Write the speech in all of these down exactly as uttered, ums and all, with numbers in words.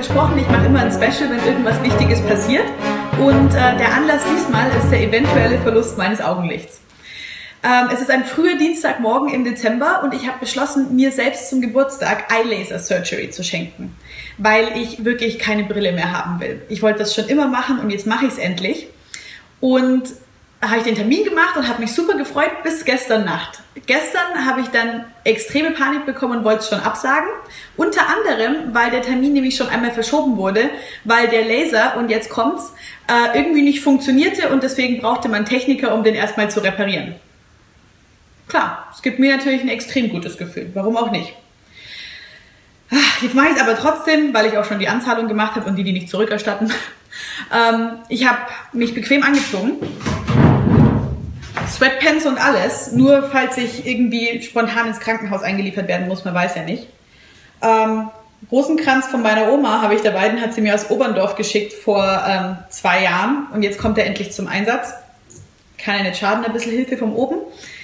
versprochen, ich mache immer ein Special, wenn irgendwas Wichtiges passiert. Und äh, der Anlass diesmal ist der eventuelle Verlust meines Augenlichts. Ähm, es ist ein früher Dienstagmorgen im Dezember und ich habe beschlossen, mir selbst zum Geburtstag Eye Laser Surgery zu schenken, weil ich wirklich keine Brille mehr haben will. Ich wollte das schon immer machen und jetzt mache ich es endlich. Und habe ich den Termin gemacht und habe mich super gefreut bis gestern Nacht. Gestern habe ich dann extreme Panik bekommen und wollte es schon absagen. Unter anderem, weil der Termin nämlich schon einmal verschoben wurde, weil der Laser, und jetzt kommt's, äh, irgendwie nicht funktionierte und deswegen brauchte man Techniker, um den erstmal zu reparieren. Klar, es gibt mir natürlich ein extrem gutes Gefühl. Warum auch nicht? Jetzt mache ich es aber trotzdem, weil ich auch schon die Anzahlung gemacht habe und die, die nicht zurückerstatten. ähm, ich habe mich bequem angezogen. Sweatpants und alles, nur falls ich irgendwie spontan ins Krankenhaus eingeliefert werden muss, man weiß ja nicht. Ähm, Rosenkranz von meiner Oma habe ich dabei, den hat sie mir aus Oberndorf geschickt vor ähm, zwei Jahren und jetzt kommt er endlich zum Einsatz. Kann ja nicht schaden, ein bisschen Hilfe von oben.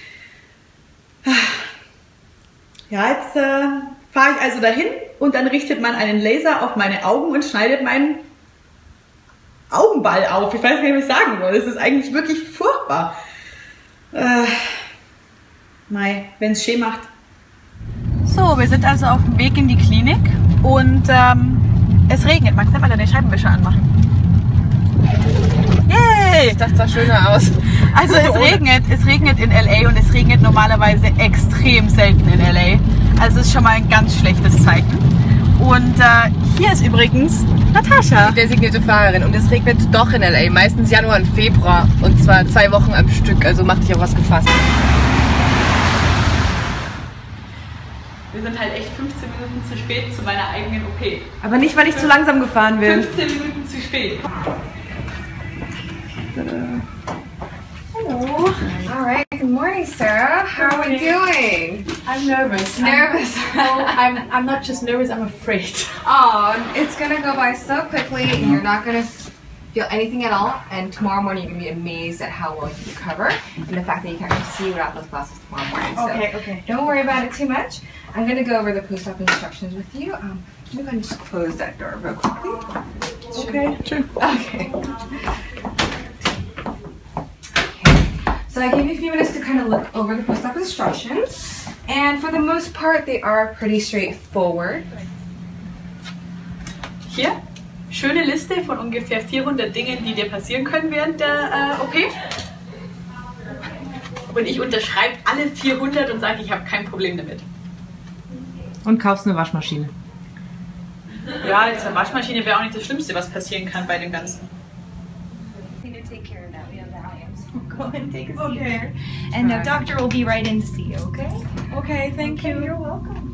Ja, jetzt äh, fahre ich also dahin und dann richtet man einen Laser auf meine Augen und schneidet meinen Augenball auf. Ich weiß nicht, was ich sagen soll. Das ist eigentlich wirklich furchtbar. Äh, Mei, wenn es schön macht. So, wir sind also auf dem Weg in die Klinik und ähm, es regnet. Magst du mal deine Scheibenwischer anmachen? Yay! Das sah schöner aus. Also es regnet, es regnet in L A und es regnet normalerweise extrem selten in L A. Also es ist schon mal ein ganz schlechtes Zeichen. Und äh, hier ist übrigens Natascha. Die designierte Fahrerin. Und es regnet doch in L A. Meistens Januar und Februar. Und zwar zwei Wochen am Stück. Also mach dich auf was gefasst. Wir sind halt echt fünfzehn Minuten zu spät zu meiner eigenen O P. Aber nicht, weil ich zu langsam gefahren bin. fünfzehn Minuten zu spät. Hello. All right. Good morning, Sarah. How are we doing? I'm nervous. Nervous. I'm, I'm, I'm not just nervous, I'm afraid. Oh, it's gonna go by so quickly, and you're not gonna feel anything at all. And tomorrow morning, you're gonna be amazed at how well you recover, and the fact that you can actually see without those glasses tomorrow morning. So Okay, okay. don't worry about it too much. I'm gonna go over the post-op instructions with you. Um, I'm gonna just close that door real quickly. Okay, sure. Okay. So I gave you a few minutes to kind of look over the post-op instructions, and for the most part, they are pretty straightforward. Hier, schöne Liste von ungefähr vierhundert Dingen, die dir passieren können während der äh, O P. Und ich unterschreibe alle vierhundert und sage, ich habe kein Problem damit. Und kaufst eine Waschmaschine. Ja, jetzt eine Waschmaschine wäre auch nicht das Schlimmste, was passieren kann bei dem Ganzen. Go and take a seat Okay. there. And the doctor will be right in to see you, okay? Okay, thank you. You're welcome.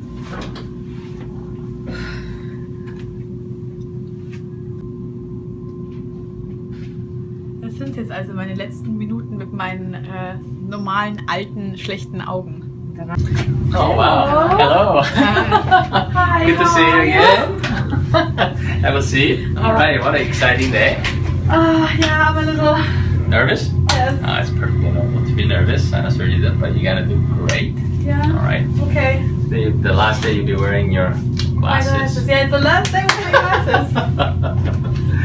Das sind jetzt also meine letzten Minuten mit meinen äh, normalen, alten, schlechten Augen. Oh wow! Hello! Hi, Good to see you how are again. Have a seat. All right, what an exciting day. Ah, yeah, I'm a little... Nervous? Yes. Uh, it's perfectly normal to be nervous. I'm sorry that, but you're gonna do great. Yeah. All right. Okay. The, the last day you'll be wearing your My glasses. glasses. Yeah, it's the last day with my glasses.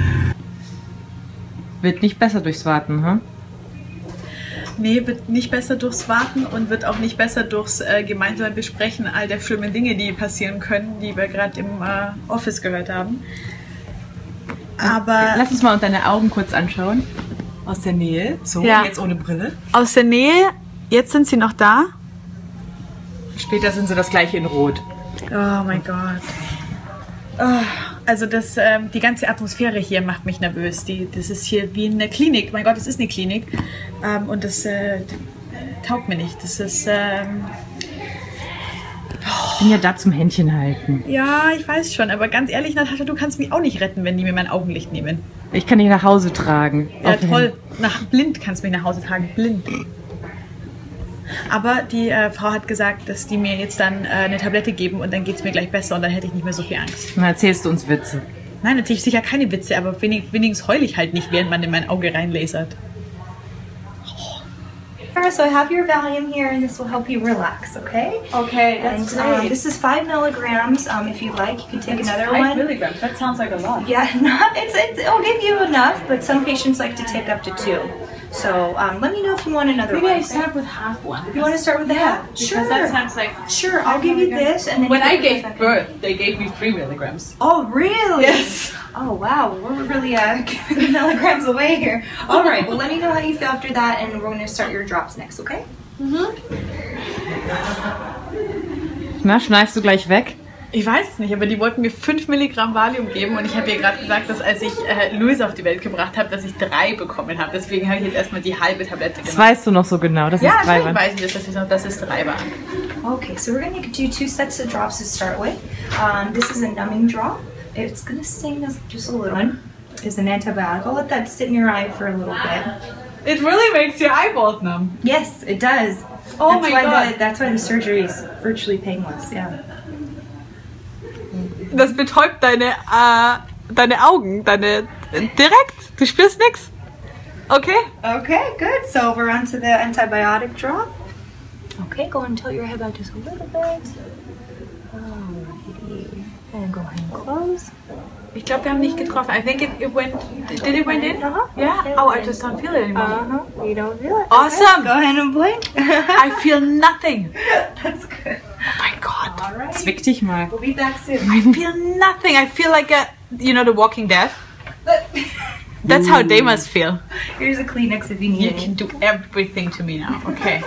Wird nicht besser durchs Warten, hm? Nee, wird nicht besser durchs Warten und wird auch nicht besser durchs äh, gemeinsame Besprechen all der schlimmen Dinge, die passieren können, die wir gerade im äh, Office gehört haben. Aber Lass uns mal deine Augen kurz anschauen. Aus der Nähe. So, Ja. jetzt ohne Brille. aus der Nähe, jetzt sind sie noch da. Später sind sie das gleiche in Rot. Oh mein Gott. Oh, also das, ähm, die ganze Atmosphäre hier macht mich nervös. Die, das ist hier wie in der Klinik. Mein Gott, es ist eine Klinik. Ähm, und das äh, taugt mir nicht. Das ist... Ähm, Ich bin ja da zum Händchen halten. ja, ich weiß schon. Aber ganz ehrlich, Natascha, du kannst mich auch nicht retten, wenn die mir mein Augenlicht nehmen. Ich kann dich nach Hause tragen. Ja, Auf den toll. Nach blind kannst du mich nach Hause tragen. Blind. Aber die äh, Frau hat gesagt, dass die mir jetzt dann äh, eine Tablette geben und dann geht es mir gleich besser und dann hätte ich nicht mehr so viel Angst. Dann erzählst du uns Witze. Nein, natürlich sicher keine Witze, aber wenig, wenigstens heul ich halt nicht, während man in mein Auge reinlasert. Sarah, so I have your Valium here, and this will help you relax, okay? Okay, And that's um, great. this is five milligrams. Um, if you'd like, you can take That's another five one. milligrams. That sounds like a lot. Yeah, not, it's, it's, it'll give you enough, but some patients like to take up to two. So um, let me know if you want another Maybe one. I start with half one. You want to start with the Yeah, half? because Sure. that sounds like. Sure, I'll give you this, and then When you I can gave put that birth, they gave me three milligrams. in. Oh, really? Yes. Oh, wow. We're really uh, giving milligrams away here. All right. Well, let me know how you feel after that, and we're going to start your drops next, okay? Na, schneidest du gleich weg? Ich weiß es nicht, aber die wollten mir fünf Milligramm Valium geben und ich habe ihr gerade gesagt, dass als ich äh, Luis auf die Welt gebracht habe, dass ich drei bekommen habe. Deswegen habe ich jetzt erstmal die halbe Tablette Das genommen. weißt du noch so genau, dass Ja, es drei natürlich waren. weiß ich das, dass, ich noch, dass es drei waren. Okay, so we're going to do two sets of drops to start with. Um, this is a numbing drop. It's going to sting us just a little. One is an antibiotic. I'll let that sit in your eye for a little bit. It really makes your eyeballs numb. Yes, it does. Oh that's my why God. The, that's why the surgery is virtually painless. Yeah. Das betäubt deine, äh, deine Augen, deine direkt. Du spürst nichts. Okay? Okay, good. So we're on to the antibiotic drop. Okay, go and tilt your head back just a little bit. Alrighty. And go ahead and close. Ich glaube, wir haben nicht getroffen. I think it, it went. Did it went in? Uh-huh. Yeah. Oh, I just don't feel it anymore. Uh-huh. You don't feel it. Awesome. Go ahead and blink. I feel nothing. That's good. Oh my God. Alright. Zwick dich mal. We'll be back soon. I feel nothing. I feel like a, you know, The Walking Dead. That's how they must feel. Here's a Kleenex if you You need can it. do everything to me now. Okay.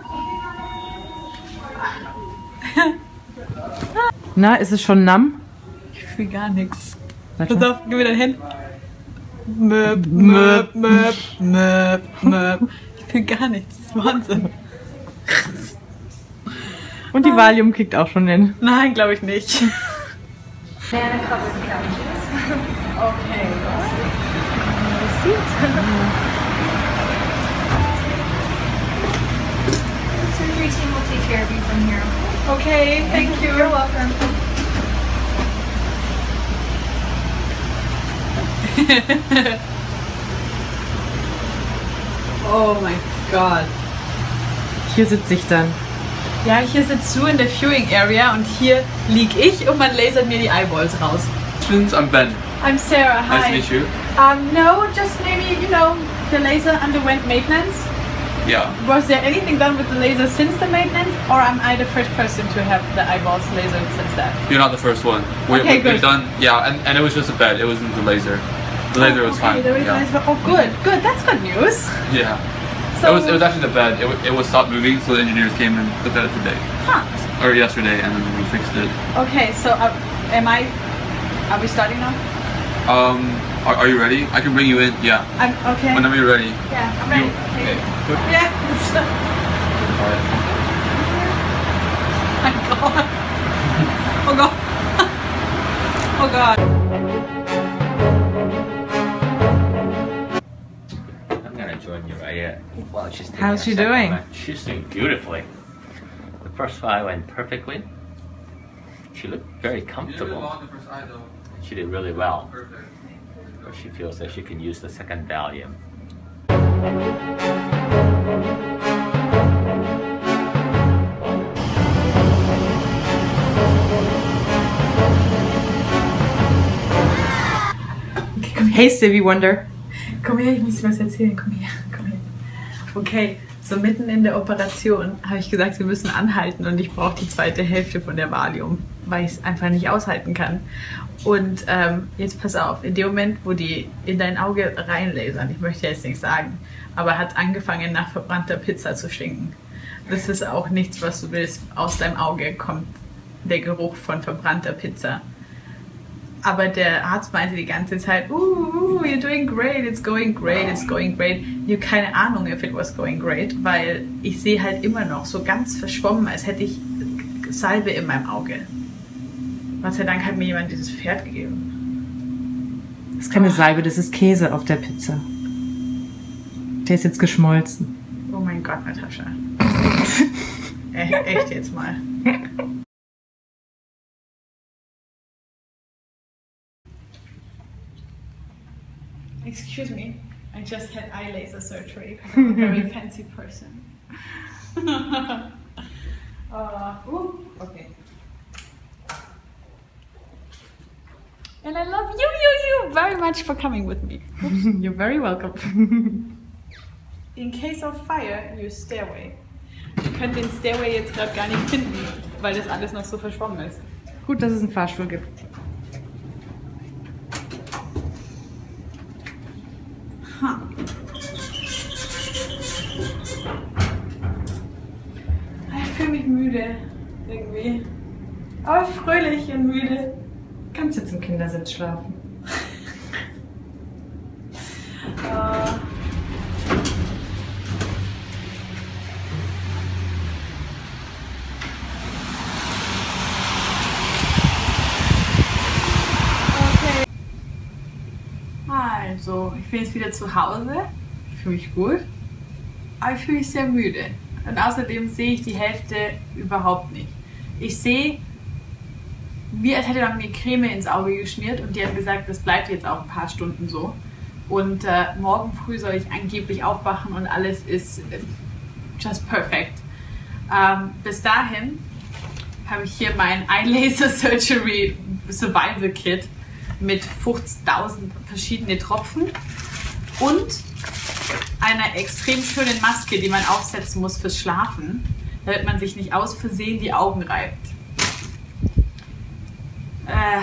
Na, ist es schon namm? Ich fühle gar nichts. Warte. Pass auf, gib mir dein Hand. Möp, möp, möp, möp, möp. Ich fühle gar nichts. Das ist Wahnsinn. Und die Valium kickt auch schon hin. Nein, glaube ich nicht. Banana covered couches. Okay. The surgery team will take care of you from here. Okay, thank you. You're welcome. Oh mein Gott. Hier sitze ich dann. Ja, hier sitzt du in der Viewing Area und hier lieg ich und man lasert mir die Eyeballs raus. I'm Ben. I'm Sarah, hi. Nice to meet you. Um, no, just maybe, you know, the laser underwent maintenance. Yeah. Was there anything done with the laser since the maintenance, or am I the first person to have the eyeballs lasered since that? You're not the first one. We, Okay, we, good. We've done, yeah, and, and it was just a bed. It wasn't the laser. The laser was okay, fine. the yeah. laser- Oh, good, good. That's good news. yeah. So, it was it was actually the bed. It, wa- it was stopped moving, so the engineers came and looked at it today, huh. or yesterday, and then we fixed it. Okay, so uh, am I? Are we starting now? Um, are, are you ready? I can bring you in. Yeah. I'm okay. Whenever you're ready. Yeah, I'm ready. You- Okay. okay. Yeah. All right. My God. Oh God. Oh God. I'm gonna join you right here. Well, she's taking How's a she second doing? one. She's doing beautifully. The first five went perfectly. She looked very comfortable. She did really well. But she feels that she can use the second Valium. Hey Stevie Wonder. Komm her, ich muss dir was erzählen. Komm her, komm her. Okay, so mitten in der Operation habe ich gesagt, wir müssen anhalten und ich brauche die zweite Hälfte von der Valium, weil ich es einfach nicht aushalten kann. Und ähm, jetzt pass auf, in dem Moment, wo die in dein Auge reinlasern, ich möchte jetzt nichts sagen, aber hat angefangen nach verbrannter Pizza zu stinken. Das ist auch nichts, was du willst. Aus deinem Auge kommt der Geruch von verbrannter Pizza. Aber der Arzt meinte die ganze Zeit, uh, uh, you're doing great, it's going great, it's going great. Ich habe keine Ahnung, if it was going great, weil ich sehe halt immer noch so ganz verschwommen, als hätte ich Salbe in meinem Auge. Gott sei Dank hat mir jemand dieses Pferd gegeben. Das ist keine Salbe, das ist Käse auf der Pizza. Der ist jetzt geschmolzen. Oh mein Gott, Natascha. E- Echt jetzt mal. Excuse me, I just had eye laser surgery because I'm a very fancy person. uh, ooh, okay. And I love you, you, you very much for coming with me. You're very welcome. In case of fire, use stairway. Ihr könnt den Stairway jetzt gerade gar nicht finden, weil das alles noch so verschwommen ist. Gut, dass es einen Fahrstuhl gibt. Ha. Ich fühle mich müde, irgendwie. Aber fröhlich und müde. Kannst jetzt im Kindersitz schlafen. uh. Also, ich bin jetzt wieder zu Hause. Ich fühle mich gut, aber ich fühle mich sehr müde. Und außerdem sehe ich die Hälfte überhaupt nicht. Ich sehe, wie als hätte man mir Creme ins Auge geschmiert und die haben gesagt, das bleibt jetzt auch ein paar Stunden so. Und äh, morgen früh soll ich angeblich aufwachen und alles ist äh, just perfect. Ähm, bis dahin habe ich hier mein Eyelaser Surgery Survival Kit mit fünfzigtausend verschiedene Tropfen und einer extrem schönen Maske, die man aufsetzen muss fürs Schlafen, damit man sich nicht aus Versehen die Augen reibt. Äh.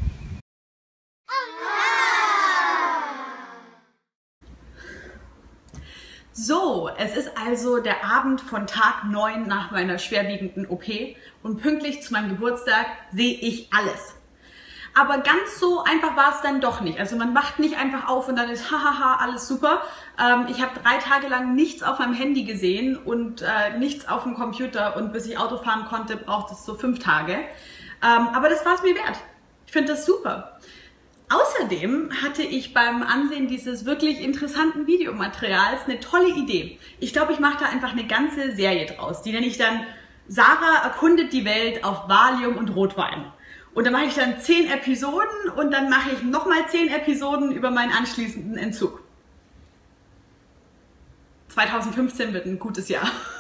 So, es ist also der Abend von Tag neun nach meiner schwerwiegenden O P und pünktlich zu meinem Geburtstag sehe ich alles. Aber ganz so einfach war es dann doch nicht. Also man wacht nicht einfach auf und dann ist hahaha alles super. Ähm, ich habe drei Tage lang nichts auf meinem Handy gesehen und äh, nichts auf dem Computer und bis ich Auto fahren konnte, braucht es so fünf Tage. Ähm, aber das war es mir wert. Ich finde das super. Außerdem hatte ich beim Ansehen dieses wirklich interessanten Videomaterials eine tolle Idee. Ich glaube, ich mache da einfach eine ganze Serie draus. Die nenne ich dann Sarah erkundet die Welt auf Valium und Rotwein. Und dann mache ich dann zehn Episoden und dann mache ich nochmal zehn Episoden über meinen anschließenden Entzug. zweitausendfünfzehn wird ein gutes Jahr.